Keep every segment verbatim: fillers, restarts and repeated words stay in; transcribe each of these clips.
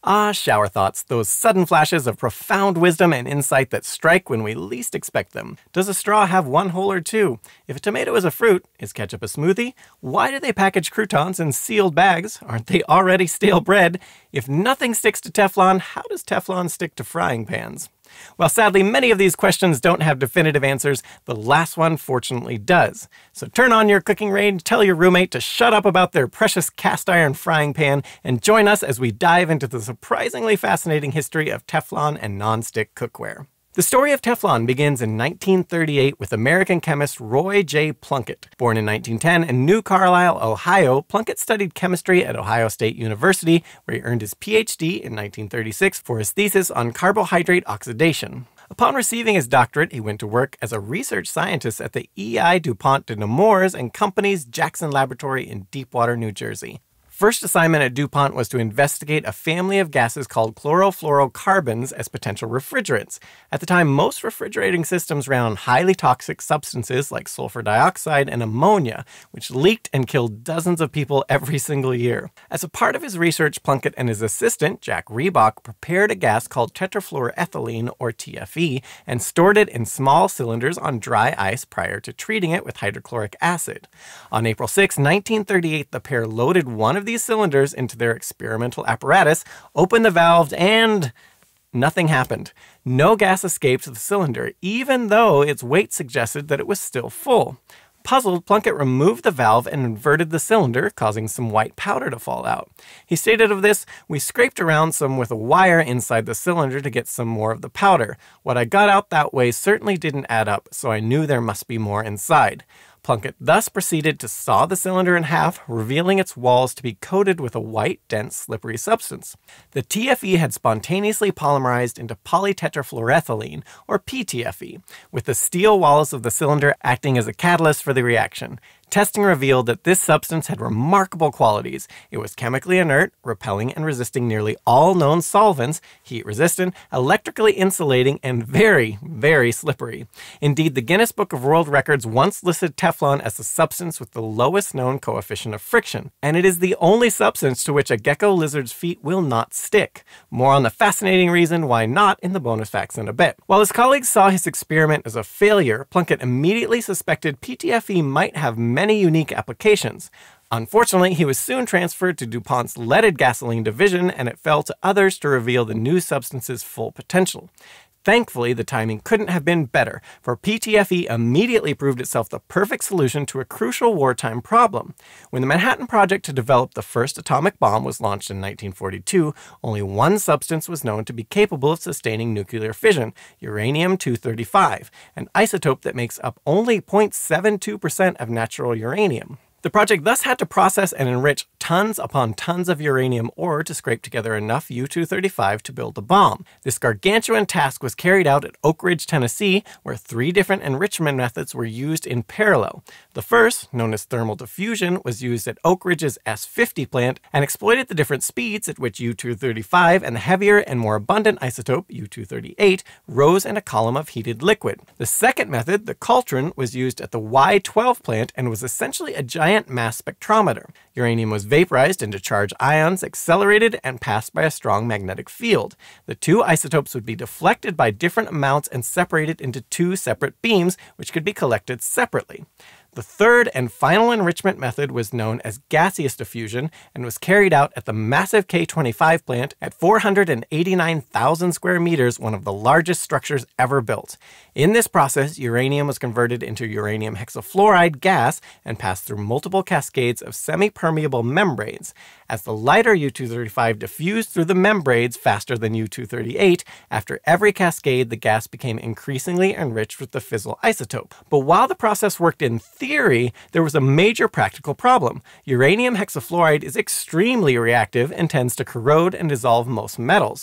Ah, shower thoughts, those sudden flashes of profound wisdom and insight that strike when we least expect them. Does a straw have one hole or two? If a tomato is a fruit, is ketchup a smoothie? Why do they package croutons in sealed bags? Aren't they already stale bread? If nothing sticks to Teflon, how does Teflon stick to frying pans? Well, sadly, many of these questions don't have definitive answers. The last one fortunately does. So turn on your cooking range, tell your roommate to shut up about their precious cast iron frying pan, and join us as we dive into the surprisingly fascinating history of Teflon and nonstick cookware. The story of Teflon begins in nineteen thirty-eight with American chemist Roy J. Plunkett. Born in nineteen ten in New Carlisle, Ohio, Plunkett studied chemistry at Ohio State University, where he earned his P H D in nineteen thirty-six for his thesis on carbohydrate oxidation. Upon receiving his doctorate, he went to work as a research scientist at the E I DuPont de Nemours and Company's Jackson Laboratory in Deepwater, New Jersey. First assignment at DuPont was to investigate a family of gases called chlorofluorocarbons as potential refrigerants. At the time, most refrigerating systems ran on highly toxic substances like sulfur dioxide and ammonia, which leaked and killed dozens of people every single year. As a part of his research, Plunkett and his assistant, Jack Reebok, prepared a gas called tetrafluoroethylene, or T F E, and stored it in small cylinders on dry ice prior to treating it with hydrochloric acid. On April sixth, nineteen thirty-eight, the pair loaded one of these cylinders into their experimental apparatus, opened the valves, and nothing happened. No gas escaped the cylinder, even though its weight suggested that it was still full. Puzzled, Plunkett removed the valve and inverted the cylinder, causing some white powder to fall out. He stated of this, "We scraped around some with a wire inside the cylinder to get some more of the powder. What I got out that way certainly didn't add up, so I knew there must be more inside." Plunkett thus proceeded to saw the cylinder in half, revealing its walls to be coated with a white, dense, slippery substance. The T F E had spontaneously polymerized into polytetrafluoroethylene, or P T F E, with the steel walls of the cylinder acting as a catalyst for the reaction. Testing revealed that this substance had remarkable qualities. It was chemically inert, repelling and resisting nearly all known solvents, heat-resistant, electrically insulating, and very, very slippery. Indeed, the Guinness Book of World Records once listed Teflon as the substance with the lowest known coefficient of friction, and it is the only substance to which a gecko lizard's feet will not stick. More on the fascinating reason why not in the bonus facts in a bit. While his colleagues saw his experiment as a failure, Plunkett immediately suspected P T F E might have many unique applications. Unfortunately, he was soon transferred to DuPont's leaded gasoline division, and it fell to others to reveal the new substance's full potential. Thankfully, the timing couldn't have been better, for P T F E immediately proved itself the perfect solution to a crucial wartime problem. When the Manhattan Project to develop the first atomic bomb was launched in nineteen forty-two, only one substance was known to be capable of sustaining nuclear fission, uranium two thirty-five, an isotope that makes up only zero point seven two percent of natural uranium. The project thus had to process and enrich tons upon tons of uranium ore to scrape together enough U two thirty-five to build a bomb. This gargantuan task was carried out at Oak Ridge, Tennessee, where three different enrichment methods were used in parallel. The first, known as thermal diffusion, was used at Oak Ridge's S fifty plant and exploited the different speeds at which U two thirty-five and the heavier and more abundant isotope, U two thirty-eight, rose in a column of heated liquid. The second method, the cauldron, was used at the Y twelve plant and was essentially a giant mass spectrometer. Uranium was vaporized into charged ions, accelerated, and passed by a strong magnetic field. The two isotopes would be deflected by different amounts and separated into two separate beams, which could be collected separately. The third and final enrichment method was known as gaseous diffusion and was carried out at the massive K twenty-five plant at four hundred eighty-nine thousand square meters, one of the largest structures ever built. In this process, uranium was converted into uranium hexafluoride gas and passed through multiple cascades of semi-permeable membranes. As the lighter U two thirty-five diffused through the membranes faster than U two thirty-eight, after every cascade, the gas became increasingly enriched with the fissile isotope. But while the process worked in theory, there was a major practical problem. Uranium hexafluoride is extremely reactive and tends to corrode and dissolve most metals.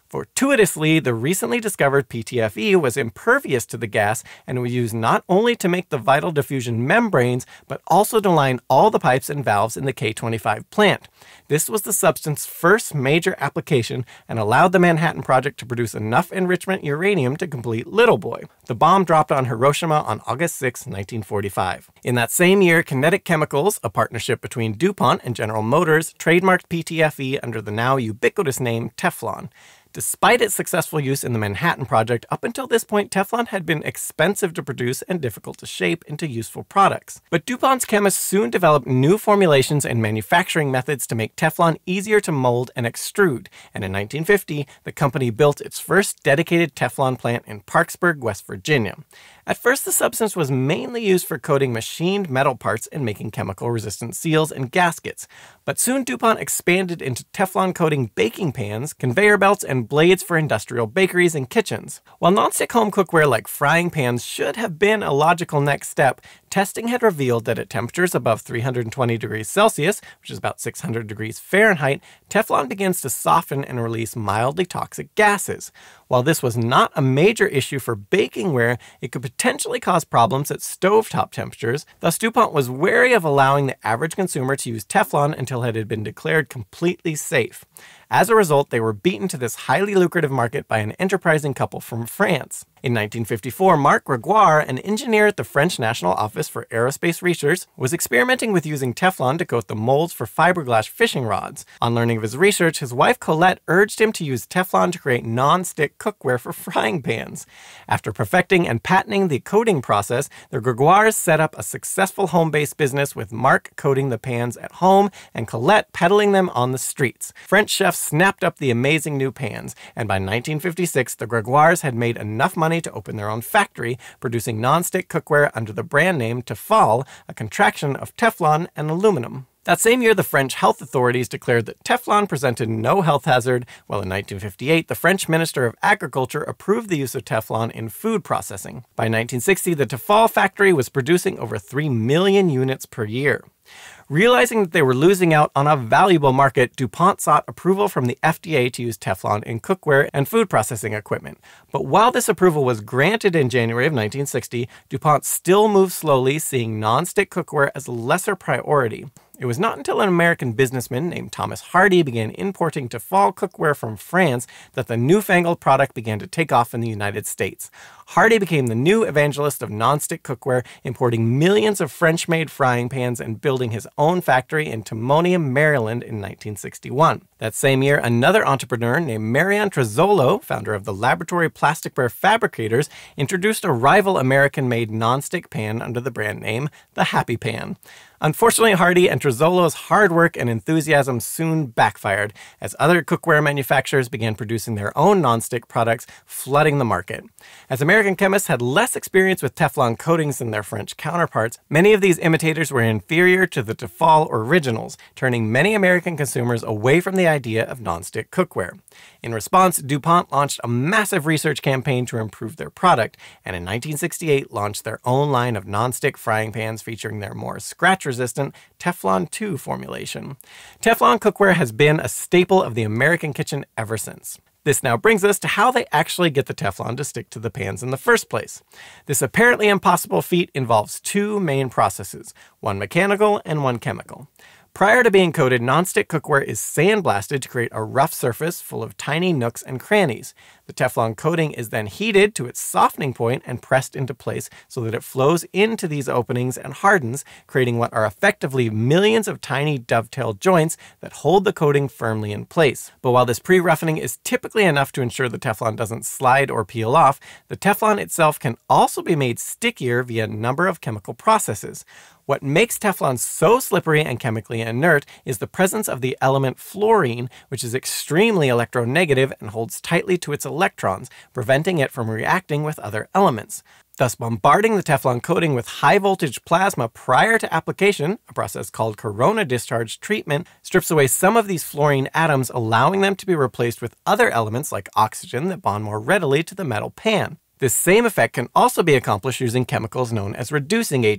Fortuitously, the recently discovered P T F E was impervious to the gas and was used not only to make the vital diffusion membranes, but also to line all the pipes and valves in the K twenty-five plant. This was the substance's first major application and allowed the Manhattan Project to produce enough enrichment uranium to complete Little Boy. The bomb dropped on Hiroshima on August sixth, nineteen forty-five. In that same year, Kinetic Chemicals, a partnership between DuPont and General Motors, trademarked P T F E under the now ubiquitous name Teflon. Despite its successful use in the Manhattan Project, up until this point, Teflon had been expensive to produce and difficult to shape into useful products. But DuPont's chemists soon developed new formulations and manufacturing methods to make Teflon easier to mold and extrude, and in nineteen fifty, the company built its first dedicated Teflon plant in Parkersburg, West Virginia. At first, the substance was mainly used for coating machined metal parts and making chemical-resistant seals and gaskets, but soon DuPont expanded into Teflon coating baking pans, conveyor belts, and blades for industrial bakeries and kitchens. While nonstick home cookware like frying pans should have been a logical next step, testing had revealed that at temperatures above three hundred twenty degrees Celsius, which is about six hundred degrees Fahrenheit, Teflon begins to soften and release mildly toxic gases. While this was not a major issue for bakingware, it could potentially cause problems at stovetop temperatures. Thus, DuPont was wary of allowing the average consumer to use Teflon until it had been declared completely safe. As a result, they were beaten to this highly lucrative market by an enterprising couple from France. In nineteen fifty-four, Marc Grégoire, an engineer at the French National Office for Aerospace Research, was experimenting with using Teflon to coat the molds for fiberglass fishing rods. On learning of his research, his wife Colette urged him to use Teflon to create non-stick cookware for frying pans. After perfecting and patenting the coating process, the Grégoires set up a successful home-based business with Marc coating the pans at home and Colette peddling them on the streets. French chefs snapped up the amazing new pans, and by nineteen fifty-six, the Grégoires had made enough money to open their own factory, producing non-stick cookware under the brand name Tefal, a contraction of Teflon and aluminum. That same year, the French health authorities declared that Teflon presented no health hazard, while in nineteen fifty-eight, the French Minister of Agriculture approved the use of Teflon in food processing. By nineteen sixty, the Tefal factory was producing over three million units per year. Realizing that they were losing out on a valuable market, DuPont sought approval from the F D A to use Teflon in cookware and food processing equipment. But while this approval was granted in January of nineteen sixty, DuPont still moved slowly, seeing non-stick cookware as a lesser priority. It was not until an American businessman named Thomas Hardy began importing Tefal cookware from France that the newfangled product began to take off in the United States. Hardy became the new evangelist of nonstick cookware, importing millions of French-made frying pans and building his own factory in Timonium, Maryland in nineteen sixty-one. That same year, another entrepreneur named Marianne Trezzolo, founder of the Laboratory Plasticware Fabricators, introduced a rival American-made nonstick pan under the brand name the Happy Pan. Unfortunately, Hardy and Trezzolo's hard work and enthusiasm soon backfired, as other cookware manufacturers began producing their own nonstick products, flooding the market. As American chemists had less experience with Teflon coatings than their French counterparts, many of these imitators were inferior to the Tefal originals, turning many American consumers away from the idea of nonstick cookware. In response, DuPont launched a massive research campaign to improve their product, and in nineteen sixty-eight launched their own line of nonstick frying pans featuring their more scratch-resistant Teflon two formulation. Teflon cookware has been a staple of the American kitchen ever since. This now brings us to how they actually get the Teflon to stick to the pans in the first place. This apparently impossible feat involves two main processes, one mechanical and one chemical. Prior to being coated, nonstick cookware is sandblasted to create a rough surface full of tiny nooks and crannies. The Teflon coating is then heated to its softening point and pressed into place so that it flows into these openings and hardens, creating what are effectively millions of tiny dovetail joints that hold the coating firmly in place. But while this pre-roughening is typically enough to ensure the Teflon doesn't slide or peel off, the Teflon itself can also be made stickier via a number of chemical processes. What makes Teflon so slippery and chemically inert is the presence of the element fluorine, which is extremely electronegative and holds tightly to its electrons, preventing it from reacting with other elements. Thus, bombarding the Teflon coating with high-voltage plasma prior to application, a process called corona discharge treatment, strips away some of these fluorine atoms, allowing them to be replaced with other elements like oxygen that bond more readily to the metal pan. This same effect can also be accomplished using chemicals known as reducing agents.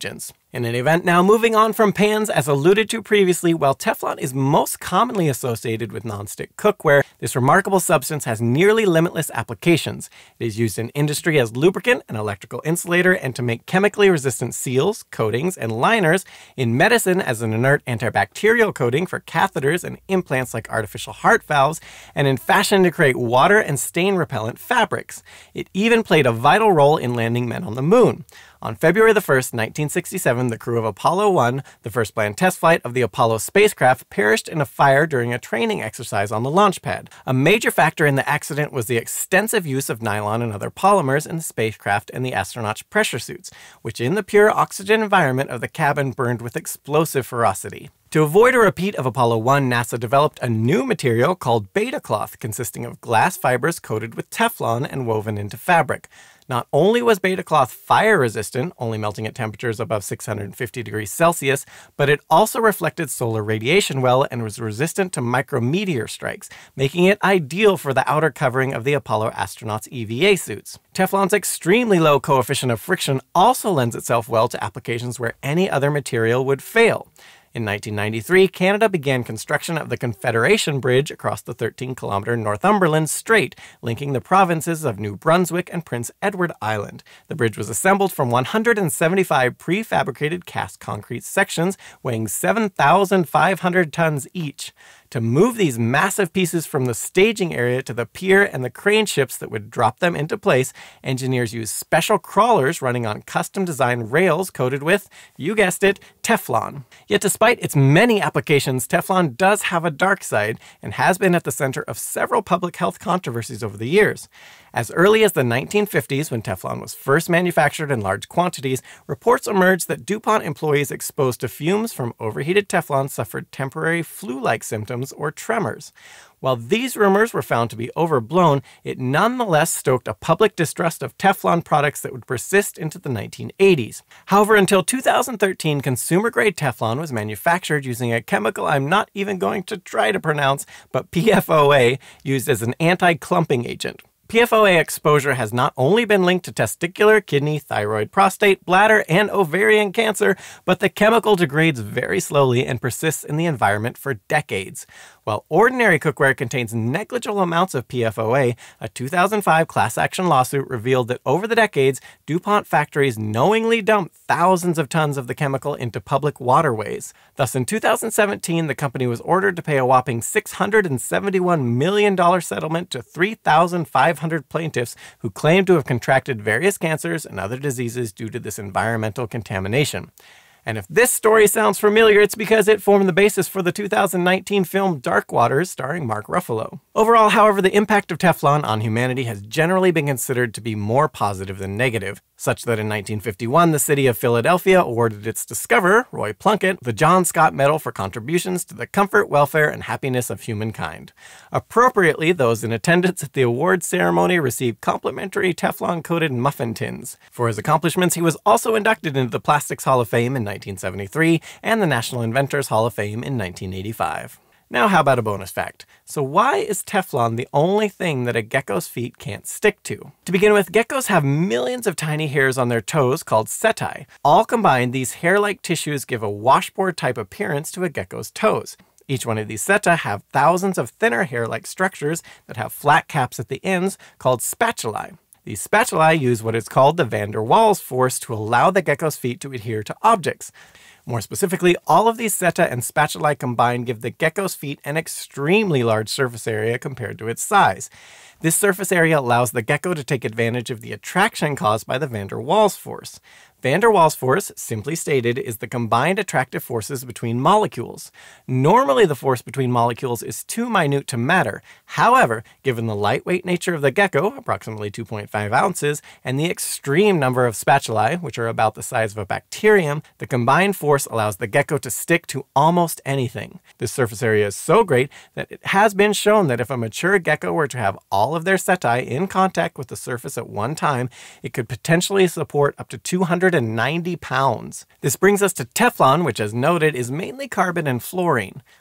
In any event, now moving on from pans, as alluded to previously, while Teflon is most commonly associated with nonstick cookware, this remarkable substance has nearly limitless applications. It is used in industry as lubricant and electrical insulator and to make chemically resistant seals, coatings, and liners, in medicine as an inert antibacterial coating for catheters and implants like artificial heart valves, and in fashion to create water and stain repellent fabrics. It even played a vital role in landing men on the moon. On February the first, nineteen sixty-seven, the crew of Apollo one, the first planned test flight of the Apollo spacecraft, perished in a fire during a training exercise on the launch pad. A major factor in the accident was the extensive use of nylon and other polymers in the spacecraft and the astronauts' pressure suits, which in the pure oxygen environment of the cabin burned with explosive ferocity. To avoid a repeat of Apollo one, NASA developed a new material called beta cloth, consisting of glass fibers coated with Teflon and woven into fabric. Not only was beta cloth fire resistant, only melting at temperatures above six hundred fifty degrees Celsius, but it also reflected solar radiation well and was resistant to micrometeor strikes, making it ideal for the outer covering of the Apollo astronauts' E V A suits. Teflon's extremely low coefficient of friction also lends itself well to applications where any other material would fail. In nineteen ninety-three, Canada began construction of the Confederation Bridge across the thirteen kilometer Northumberland Strait, linking the provinces of New Brunswick and Prince Edward Island. The bridge was assembled from one hundred seventy-five prefabricated cast concrete sections weighing seven thousand five hundred tons each. To move these massive pieces from the staging area to the pier and the crane ships that would drop them into place, engineers used special crawlers running on custom-designed rails coated with, you guessed it, Teflon. Yet despite its many applications, Teflon does have a dark side and has been at the center of several public health controversies over the years. As early as the nineteen fifties, when Teflon was first manufactured in large quantities, reports emerged that DuPont employees exposed to fumes from overheated Teflon suffered temporary flu-like symptoms or tremors. While these rumors were found to be overblown, it nonetheless stoked a public distrust of Teflon products that would persist into the nineteen eighties. However, until two thousand thirteen, consumer-grade Teflon was manufactured using a chemical I'm not even going to try to pronounce, but P F O A, used as an anti-clumping agent. P F O A exposure has not only been linked to testicular, kidney, thyroid, prostate, bladder, and ovarian cancer, but the chemical degrades very slowly and persists in the environment for decades. While ordinary cookware contains negligible amounts of P F O A, a two thousand five class action lawsuit revealed that over the decades, DuPont factories knowingly dumped thousands of tons of the chemical into public waterways. Thus, in two thousand seventeen, the company was ordered to pay a whopping six hundred seventy-one million dollars settlement to three thousand five hundred plaintiffs who claimed to have contracted various cancers and other diseases due to this environmental contamination. And if this story sounds familiar, it's because it formed the basis for the two thousand nineteen film Dark Waters, starring Mark Ruffalo. Overall, however, the impact of Teflon on humanity has generally been considered to be more positive than negative, such that in nineteen fifty-one, the city of Philadelphia awarded its discoverer, Roy Plunkett, the John Scott Medal for contributions to the comfort, welfare, and happiness of humankind. Appropriately, those in attendance at the awards ceremony received complimentary Teflon-coated muffin tins. For his accomplishments, he was also inducted into the Plastics Hall of Fame in nineteen seventy-three and the National Inventors Hall of Fame in nineteen eighty-five. Now how about a bonus fact? So why is Teflon the only thing that a gecko's feet can't stick to? To begin with, geckos have millions of tiny hairs on their toes called setae. All combined, these hair-like tissues give a washboard-type appearance to a gecko's toes. Each one of these setae have thousands of thinner hair-like structures that have flat caps at the ends called spatulae. These spatulae use what is called the van der Waals force to allow the gecko's feet to adhere to objects. More specifically, all of these setae and spatulae combined give the gecko's feet an extremely large surface area compared to its size. This surface area allows the gecko to take advantage of the attraction caused by the van der Waals force. Van der Waals force, simply stated, is the combined attractive forces between molecules. Normally, the force between molecules is too minute to matter. However, given the lightweight nature of the gecko, approximately two point five ounces, and the extreme number of spatulae, which are about the size of a bacterium, the combined force allows the gecko to stick to almost anything. This surface area is so great that it has been shown that if a mature gecko were to have all of their setae in contact with the surface at one time, it could potentially support up to two hundred ninety pounds. This brings us to Teflon, which, as noted, is mainly carbon and fluorine.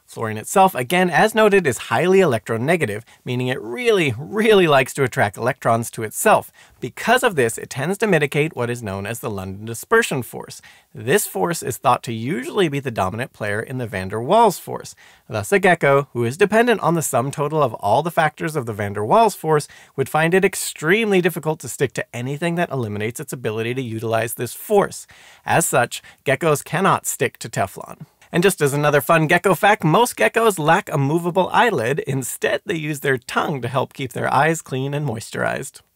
Fluorine itself, again, as noted, is highly electronegative, meaning it really, really likes to attract electrons to itself. Because of this, it tends to mitigate what is known as the London dispersion force. This force is thought to usually be the dominant player in the van der Waals force. Thus, a gecko, who is dependent on the sum total of all the factors of the van der Waals force, would find it extremely difficult to stick to anything that eliminates its ability to utilize this force. As such, geckos cannot stick to Teflon. And just as another fun gecko fact, most geckos lack a movable eyelid. Instead, they use their tongue to help keep their eyes clean and moisturized.